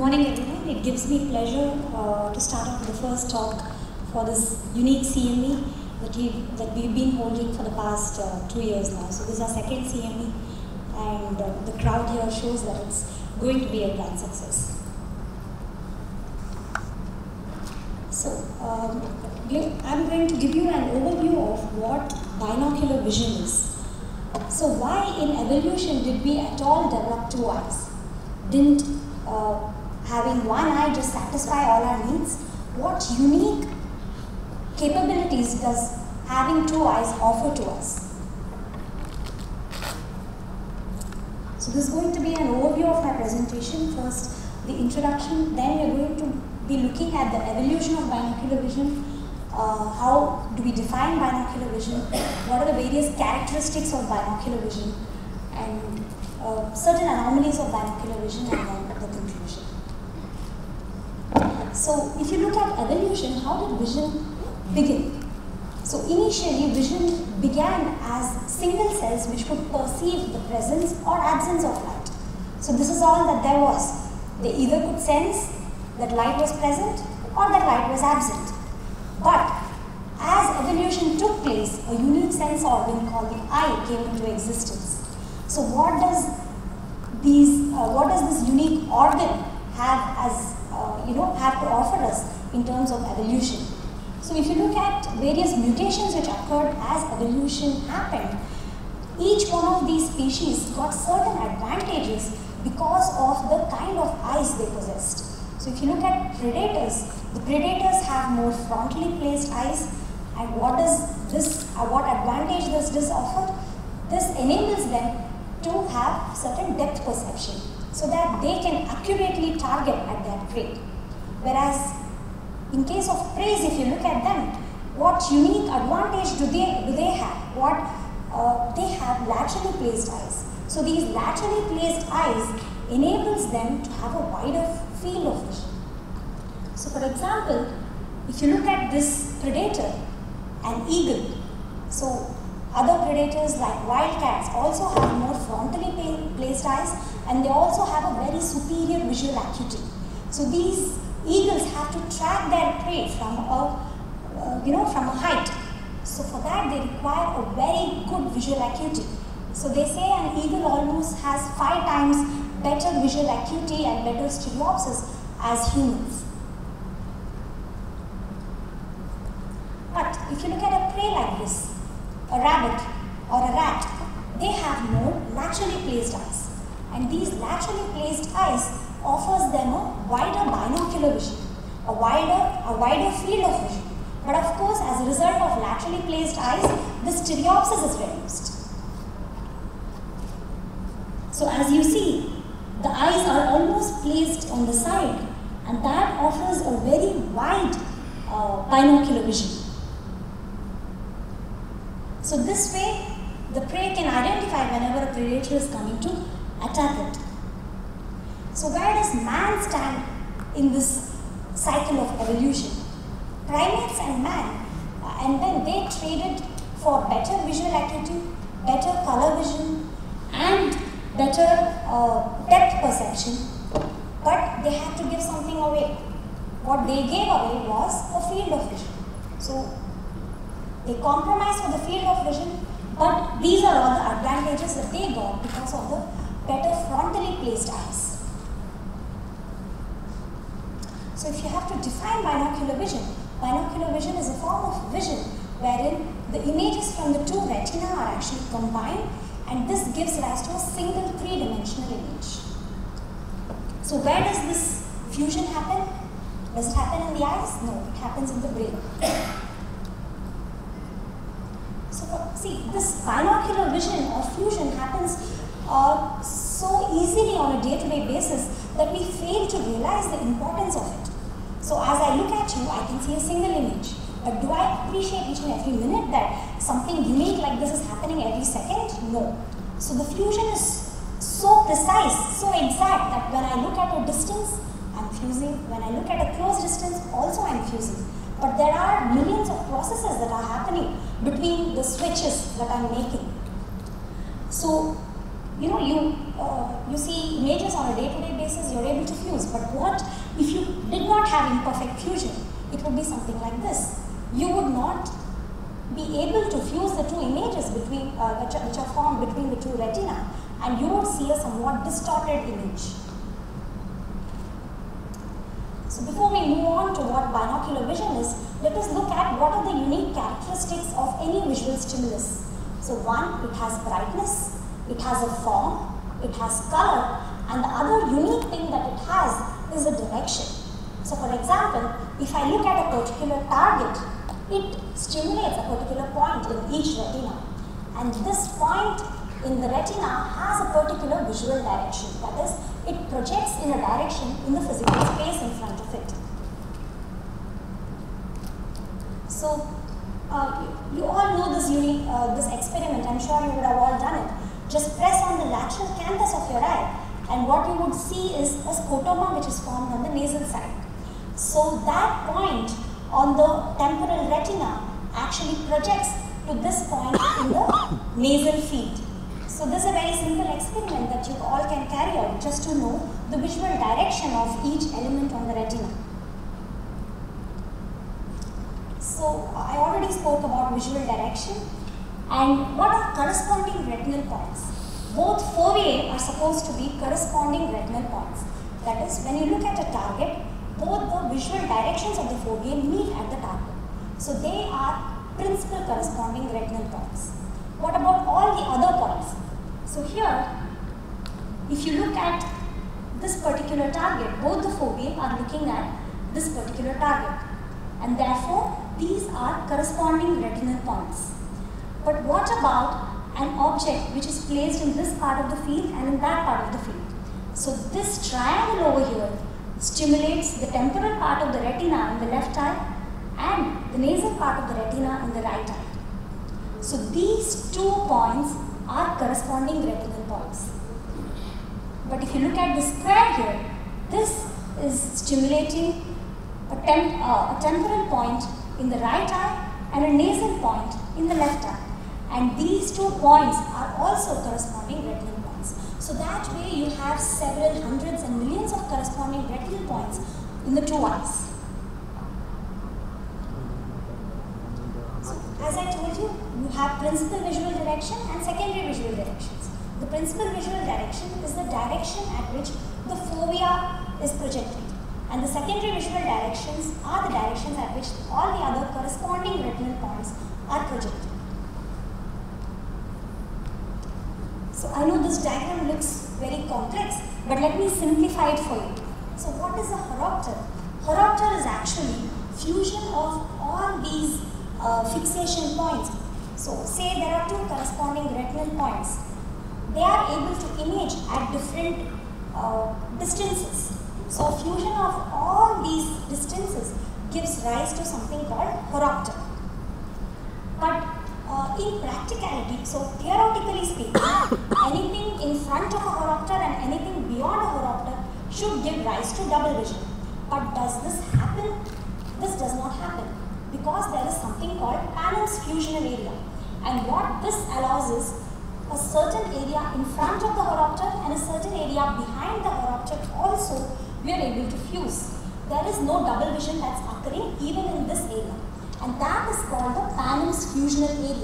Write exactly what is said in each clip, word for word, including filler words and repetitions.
morning everyone. It gives me pleasure uh, to start off with the first talk for this unique C M E that, we, that we've been holding for the past uh, two years now. So this is our second C M E and uh, the crowd here shows that it's going to be a grand success. So um, I'm going to give you an overview of what binocular vision is. So why in evolution did we at all develop two eyes? Didn't uh, having one eye just satisfy all our needs? What unique capabilities does having two eyes offer to us? So this is going to be an overview of my presentation. First, the introduction, then we're going to be looking at the evolution of binocular vision. Uh, how do we define binocular vision? What are the various characteristics of binocular vision? And uh, certain anomalies of binocular vision, and then the conclusion. So if you look at evolution, how did vision begin? So initially, vision began as single cells which could perceive the presence or absence of light. So this is all that there was. They either could sense that light was present or that light was absent. But as evolution took place, a unique sense organ called the eye came into existence. So what does these, uh, what does this unique organ have as, uh, you know, have to offer us in terms of evolution? So if you look at various mutations which occurred as evolution happened, each one of these species got certain advantages because of the kind of eyes they possessed. So if you look at predators, the predators have more frontally placed eyes, and what does this, uh, what advantage does this offer? This enables them to have certain depth perception, so that they can accurately target at their prey. Whereas in case of prey, if you look at them, what unique advantage do they do they have? What uh, they have laterally placed eyes. So these laterally placed eyes enables them to have a wider field of vision. So for example, if you look at this predator, an eagle, so other predators like wildcats also have more frontally placed eyes, and they also have a very superior visual acuity. So these eagles have to track their prey from a, uh, you know, from a height. So for that they require a very good visual acuity. So they say an eagle almost has five times better visual acuity and better stereopsis as humans. But if you look at a prey like this, a rabbit or a rat, they have more laterally placed eyes. And these laterally placed eyes offers them a wider binocular vision, a wider, a wider field of vision. But of course, as a result of laterally placed eyes, the stereopsis is reduced. So as you see, the eyes are almost placed on the side, and that offers a very wide uh, binocular vision. So this way, the prey can identify whenever a predator is coming to attack it. So where does man stand in this cycle of evolution? Primates and man, uh, and then they traded for better visual acuity, better color vision, and better uh, depth perception, but they had to give something away. What they gave away was a field of vision. So they compromised for the field of vision, but these are all the advantages that they got because of the better frontally placed eyes. So if you have to define binocular vision, binocular vision is a form of vision wherein the images from the two retina are actually combined, and this gives rise to a single three-dimensional image. So where does this fusion happen? Does it happen in the eyes? No, it happens in the brain. So for, see, this binocular vision or fusion happens uh, so easily on a day-to-day basis that we fail to realize the importance of it. So as I look at you, I can see a single image. But do I appreciate each and every minute that something unique like this is happening every second? No. So the fusion is so precise, so exact that when I look at a distance, I'm fusing. When I look at a close distance, also I'm fusing. But there are millions of processes that are happening between the switches that I'm making. So you know, you, uh, you see images on a day-to-day basis, you're able to fuse. But what if you did not have imperfect fusion? It would be something like this. You would not be able to fuse the two images between, uh, which, are, which are formed between the two retina, and you would see a somewhat distorted image. So before we move on to what binocular vision is, let us look at what are the unique characteristics of any visual stimulus. So one, it has brightness, it has a form, it has color, and the other unique thing that it has is a direction. So for example, if I look at a particular target, it stimulates a particular point in each retina, and this point in the retina has a particular visual direction. That is, it projects in a direction in the physical space in front of it. So, uh, you, you all know this unique, uh, this experiment. I'm sure you would have all done it. Just press on the lateral canthus of your eye, and what you would see is a scotoma which is formed on the nasal side. So that point on the temporal retina actually projects to this point in the nasal field. So this is a very simple experiment that you all can carry out just to know the visual direction of each element on the retina. So I already spoke about visual direction, and what are corresponding retinal points? Both foveae are supposed to be corresponding retinal points. That is, when you look at a target, both the visual directions of the foveae meet at the target. So they are principal corresponding retinal points. What about all the other points? So here, if you look at this particular target, both the foveae are looking at this particular target, and therefore these are corresponding retinal points. But what about an object which is placed in this part of the field and in that part of the field? So this triangle over here stimulates the temporal part of the retina in the left eye and the nasal part of the retina in the right eye. So these two points are corresponding retinal points. But if you look at the square here, this is stimulating a, temp uh, a temporal point in the right eye and a nasal point in the left eye. And these two points are also corresponding retinal points. So that way you have several hundreds and millions of corresponding retinal points in the two eyes. So as I told you, you have principal visual direction and secondary visual directions. The principal visual direction is the direction at which the fovea is projected, and the secondary visual directions are the directions at which all the other corresponding retinal points are projected. So I know this diagram looks very complex, but let me simplify it for you. So what is a horopter? Horopter is actually fusion of all these uh, fixation points. So say there are two corresponding retinal points. They are able to image at different uh, distances. So fusion of all these distances gives rise to something called horopter. But uh, in practicality, so theoretically speaking, anything in front of a horopter and anything beyond a horopter should give rise to double vision. But does this happen? This does not happen because there is something called Panam's fusional area. And what this allows is a certain area in front of the horopter and a certain area behind the horopter also we are able to fuse. There is no double vision that's occurring even in this area, and that is called the Panam's fusional area.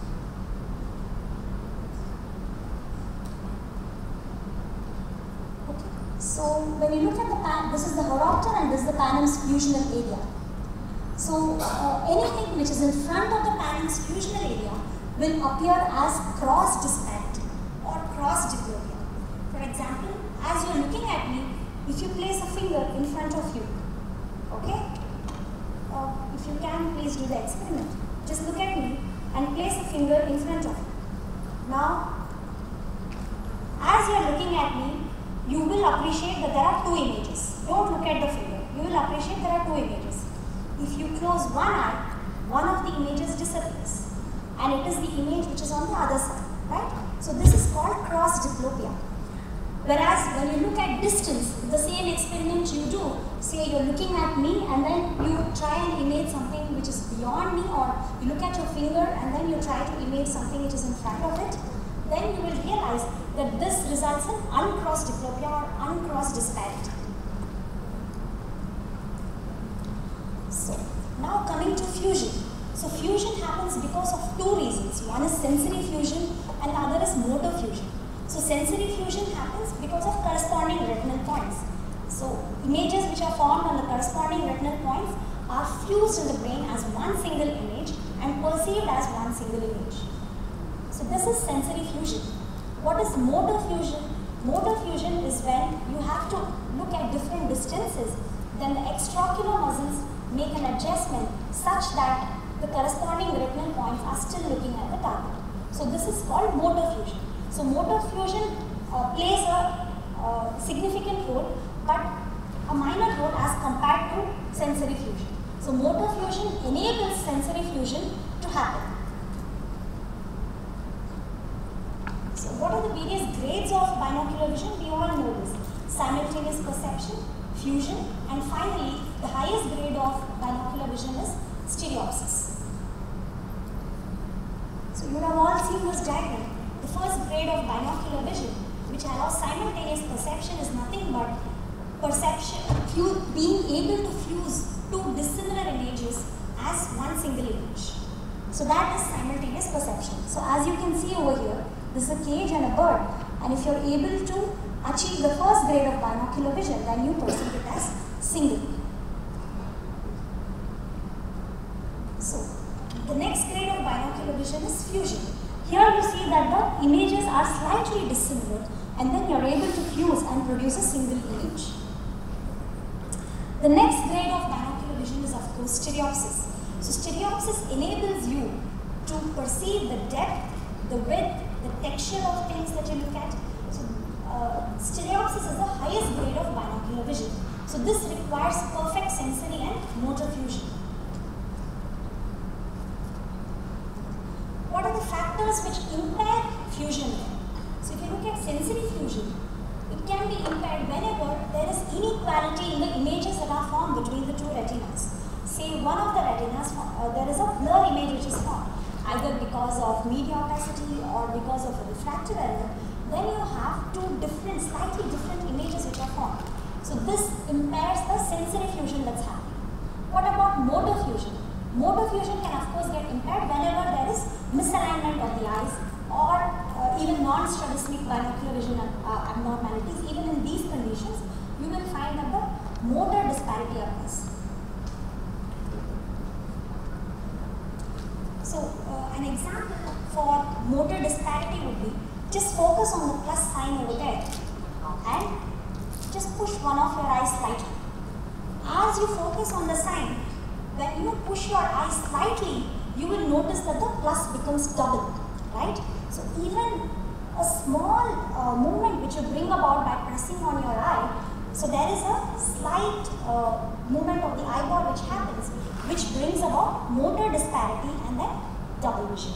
Okay. So when you look at the pan, this is the horopter and this is the Panam's fusional area. So uh, anything which is in front of the Panam's fusional area will appear as cross disparity or cross diplopia. For example, as you are looking at me, if you place a finger in front of you, okay? Uh, if you can, please do the experiment. Just look at me and place a finger in front of you. Now, as you are looking at me, you will appreciate that there are two images. Don't look at the finger. You will appreciate there are two images. If you close one eye, one of the images disappears, and it is the image which is on the other side, right? So this is called cross diplopia. Whereas when you look at distance, the same experiment you do, say you're looking at me and then you try and image something which is beyond me, or you look at your finger and then you try to image something which is in front of it, then you will realize that this results in uncrossed diplopia or uncrossed disparity. So, now coming to fusion. So, fusion happens because of two reasons. One is sensory fusion and the other is motor fusion. So, sensory fusion happens because of corresponding retinal points. So, images which are formed on the corresponding retinal points are fused in the brain as one single image and perceived as one single image. So, this is sensory fusion. What is motor fusion? Motor fusion is when you have to look at different distances, then the extraocular muscles make an adjustment such that the corresponding retinal points are still looking at the target. So, this is called motor fusion. So, motor fusion uh, plays a uh, significant role, but a minor role as compared to sensory fusion. So, motor fusion enables sensory fusion to happen. So, what are the various grades of binocular vision? We all know this. Simultaneous perception, fusion, and finally, the highest grade of binocular vision is stereopsis. So, you would have all seen this diagram. The first grade of binocular vision, which allows simultaneous perception, is nothing but perception, being able to fuse two dissimilar images as one single image. So, that is simultaneous perception. So, as you can see over here, this is a cage and a bird, and if you are able to achieve the first grade of binocular vision, then you perceive it as single. So, the next grade of binocular vision is fusion. Here you see that the images are slightly dissimilar, and then you are able to fuse and produce a single image. The next grade of binocular vision is, of course, stereopsis. So, stereopsis enables you to perceive the depth, the width, the texture of things that you look at. So, uh, stereopsis is the highest grade of binocular vision. So, this requires perfect sensory and motor fusion. What are the factors which impair fusion? So, if you look at sensory fusion, it can be impaired whenever there is inequality in the images that are formed between the two retinas. Say one of the retinas, uh, there is a blur image which is formed, either because of media opacity or because of a refractive error. Then you have two different, slightly different images which are formed. So, this impairs the sensory fusion that's happening. What about motor fusion? Motor fusion can of course get impaired whenever there is misalignment of the eyes or uh, even non-strabismic binocular vision uh, abnormalities. Even in these conditions, you will find that the motor disparity occurs. So, uh, an example for motor disparity would be, just focus on the plus sign over there and just push one of your eyes slightly. As you focus on the sign, when you push your eyes slightly, you will notice that the plus becomes double, right? So, even a small uh, movement which you bring about by pressing on your eye, so there is a slight uh, movement of the eyeball which happens, which brings about motor disparity and then double vision.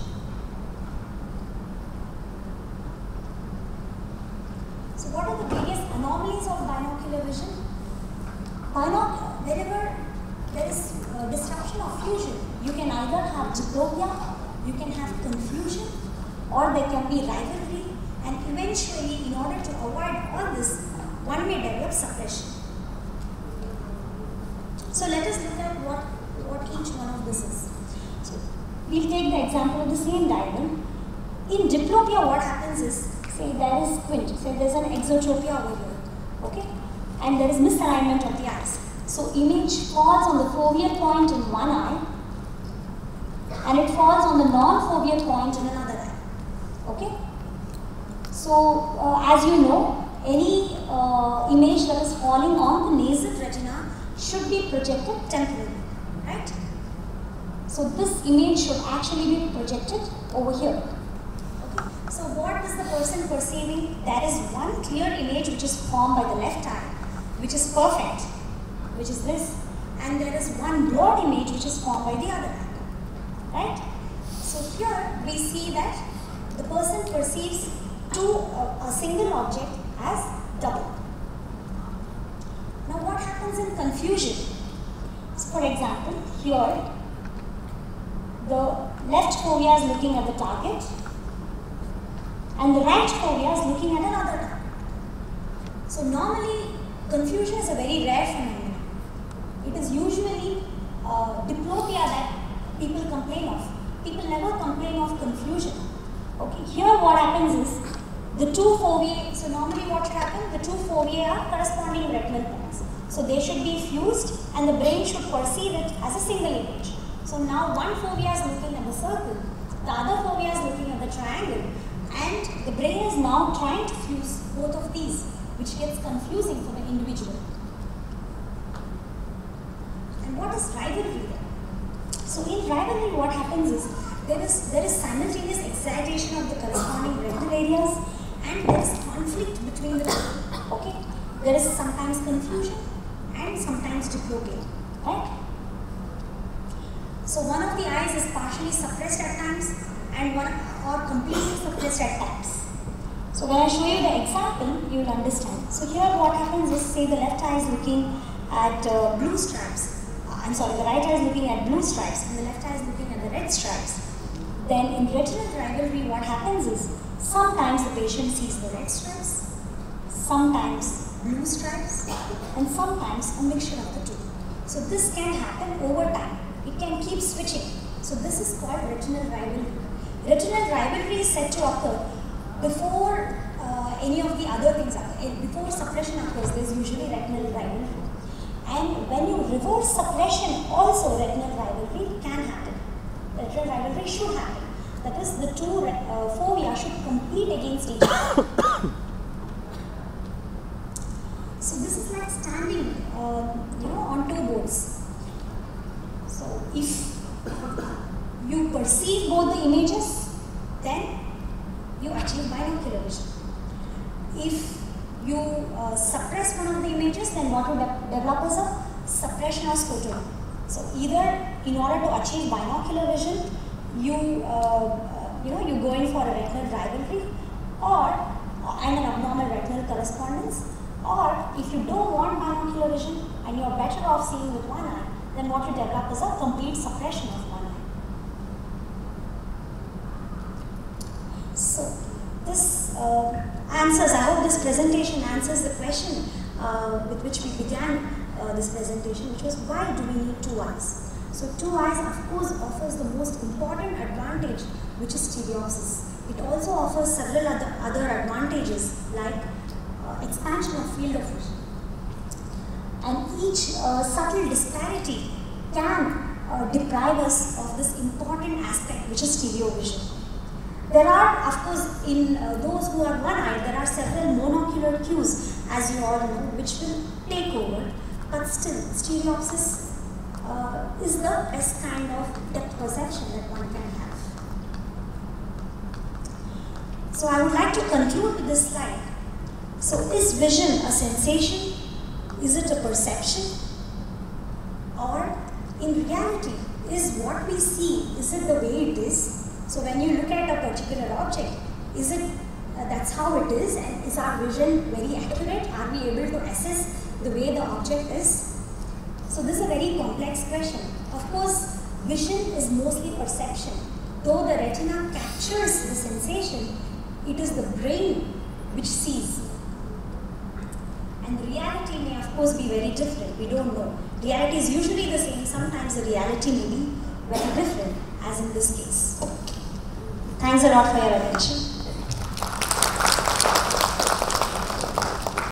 So, what are the various anomalies of binocular vision? Binocular, wherever there is uh, disruption of fusion, you can either have diplopia, you can have confusion, or there can be rivalry, and eventually, in order to avoid all this, one may develop suppression. So, let us look at what, what each one of this is. So, we will take the example of the same diagram. In diplopia, what happens is, say there is squint, say there is an exotropia over here, okay, and there is misalignment of the eyes. So, image falls on the fovea point in one eye and it falls on the non-fovea point in another eye, okay. So, uh, as you know, any uh, image that is falling on the nasal retina should be projected temporally, right. So, this image should actually be projected over here. Okay. So, what is the person perceiving? There is one clear image which is formed by the left eye, which is perfect, which is this, and there is one blurred image which is formed by the other eye, right? So, here we see that the person perceives two, uh, a single object as double. Now, what happens in confusion? So, for example, here the left fovea is looking at the target and the right fovea is looking at another target. So normally, confusion is a very rare phenomenon. It is usually uh, diplopia that people complain of. People never complain of confusion. Okay, here what happens is, the two foveae, so normally what should happen? The two foveae are corresponding retinal points. So they should be fused and the brain should perceive it as a single image. So now one fovea is looking at the circle, the other fovea is looking at the triangle, and the brain is now trying to fuse both of these, which gets confusing for the individual. And what is rivalry then? So in rivalry what happens is, there is, there is simultaneous excitation of the corresponding retinal areas, and there is conflict between the two. Okay? There is sometimes confusion and sometimes diplopia. Right? So one of the eyes is partially suppressed at times and one or completely suppressed at times. So when I show you the example, you will understand. So here what happens is, say the left eye is looking at uh, blue stripes. Uh, I'm sorry, the right eye is looking at blue stripes and the left eye is looking at the red stripes. Then in retinal rivalry what happens is, sometimes the patient sees the red stripes, sometimes blue stripes, and sometimes a mixture of the two. So this can happen over time. It can keep switching. So this is called retinal rivalry. Retinal rivalry is said to occur before uh, any of the other things occur. Before suppression occurs, there is usually retinal rivalry. And when you reverse suppression, also retinal rivalry can happen. Retinal rivalry should happen. That is, the two uh, fovea should compete against each other. So this is like standing, uh, you know, on two boats. So if you perceive both the images, then you achieve binocular vision. If you uh, suppress one of the images, then what will de develop is a suppression or scotoma. So either in order to achieve binocular vision, you uh, you know you go in for a retinal rivalry, or uh, and an abnormal retinal correspondence, or if you don't want binocular vision and you are better off seeing with one eye, then what you develop is a complete suppression of one eye. So this uh, answers, I hope this presentation answers the question uh, with which we began uh, this presentation, which was, why do we need two eyes? So two eyes of course offers the most important advantage, which is stereopsis. It also offers several other, other advantages like uh, expansion of field of vision. And each uh, subtle disparity can uh, deprive us of this important aspect, which is stereo vision. There are, of course, in uh, those who are one-eyed, there are several monocular cues, as you all know, which will take over. But still, stereopsis uh, is the best kind of depth perception that one can have. So I would like to conclude with this slide. So is vision a sensation? Is it a perception? Or in reality, is what we see, is it the way it is? So when you look at a particular object, is it uh, that's how it is, and is our vision very accurate? Are we able to assess the way the object is? So this is a very complex question. Of course, vision is mostly perception. Though the retina captures the sensation, it is the brain which sees. And the reality may of course be very different. We don't know. Reality is usually the same. Sometimes the reality may be very different, as in this case. Thanks a lot for your attention.